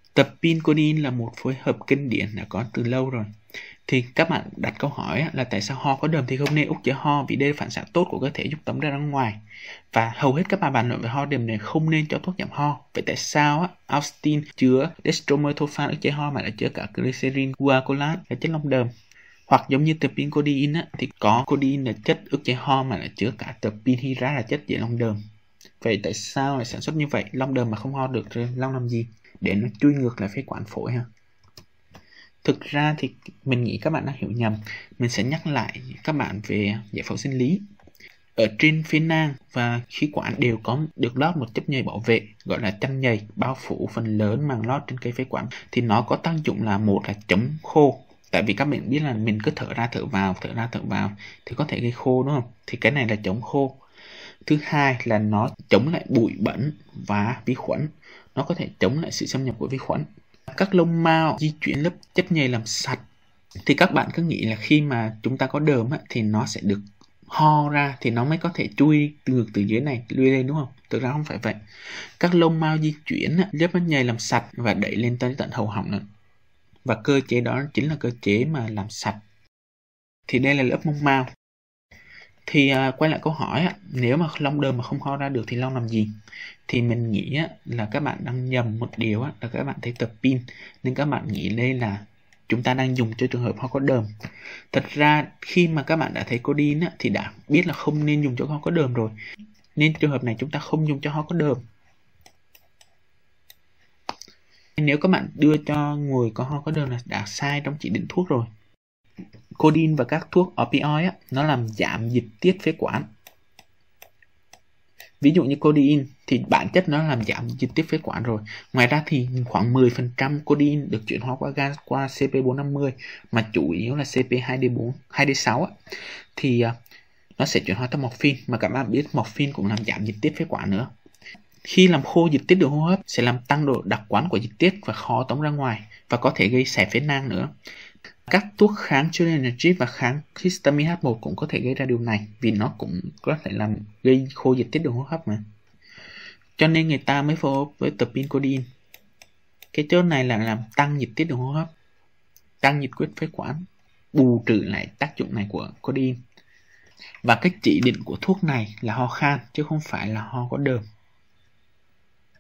Tập pin codeine là một phối hợp kinh điển đã có từ lâu rồi. Thì các bạn đặt câu hỏi là tại sao ho có đờm thì không nên úc chế ho, vì đây là phản xạ tốt của cơ thể giúp tống ra ngoài. Và hầu hết các bài bàn luận về ho đờm này không nên cho thuốc giảm ho. Vậy tại sao Austin chứa dextromethorphan ức chế ho mà lại chứa cả glycerin guaiacol là chất long đờm? Hoặc giống như tập pin codeine thì có codeine là chất ức chế ho mà lại chứa cả tập pin hydrat là chất dễ long đờm. Vậy tại sao lại sản xuất như vậy? Long đờm mà không ho được rồi long làm gì? Để nó chui ngược lại phế quản phổi ha. Thực ra thì mình nghĩ các bạn đã hiểu nhầm. Mình sẽ nhắc lại các bạn về giải phẫu sinh lý. Ở trên phế nang và khí quản đều có được lót một chất nhầy bảo vệ gọi là chăn nhầy bao phủ phần lớn màng lót trên cây phế quản. Thì nó có tác dụng là một là chống khô. Tại vì các bạn biết là mình cứ thở ra thở vào thì có thể gây khô đúng không? Thì cái này là chống khô. Thứ hai là nó chống lại bụi bẩn và vi khuẩn. Nó có thể chống lại sự xâm nhập của vi khuẩn. Các lông mao di chuyển lớp chất nhầy làm sạch. Thì các bạn cứ nghĩ là khi mà chúng ta có đờm thì nó sẽ được ho ra thì nó mới có thể chui ngược từ dưới này lui lên đúng không? Thực ra không phải vậy. Các lông mao di chuyển lớp chất nhầy làm sạch và đẩy lên tới tận hầu họng nữa. Và cơ chế đó chính là cơ chế mà làm sạch. Thì đây là lớp mông mao. Thì quay lại câu hỏi nếu mà long đờm mà không ho ra được thì long làm gì? Thì mình nghĩ là các bạn đang nhầm một điều là các bạn thấy tập pin nên các bạn nghĩ đây là chúng ta đang dùng cho trường hợp ho có đờm. Thật ra khi mà các bạn đã thấy codeine thì đã biết là không nên dùng cho ho có đờm rồi. Nên trường hợp này chúng ta không dùng cho ho có đờm. Nếu các bạn đưa cho người có ho có đờm là đã sai trong chỉ định thuốc rồi. Codeine và các thuốc opioid nó làm giảm dịch tiết phế quản. Ví dụ như codeine thì bản chất nó làm giảm dịch tiết phế quản rồi. Ngoài ra thì khoảng 10% codeine được chuyển hóa qua gan qua CP450 mà chủ yếu là CP2D4, 2D6 thì nó sẽ chuyển hóa thành morphine, mà các bạn biết morphine cũng làm giảm dịch tiết phế quản nữa. Khi làm khô dịch tiết đường hô hấp sẽ làm tăng độ đặc quán của dịch tiết và khó tống ra ngoài và có thể gây xẹp phế nang nữa. Các thuốc kháng cholinergic và kháng histamine H1 cũng có thể gây ra điều này vì nó cũng có thể làm gây khô dịch tiết đường hô hấp mà. Cho nên người ta mới phối hợp với tập pin codeine. Cái chốt này là làm tăng dịch tiết đường hô hấp, tăng dịch quyết phế quản, bù trừ lại tác dụng này của codeine. Và cái chỉ định của thuốc này là ho khan chứ không phải là ho có đờm.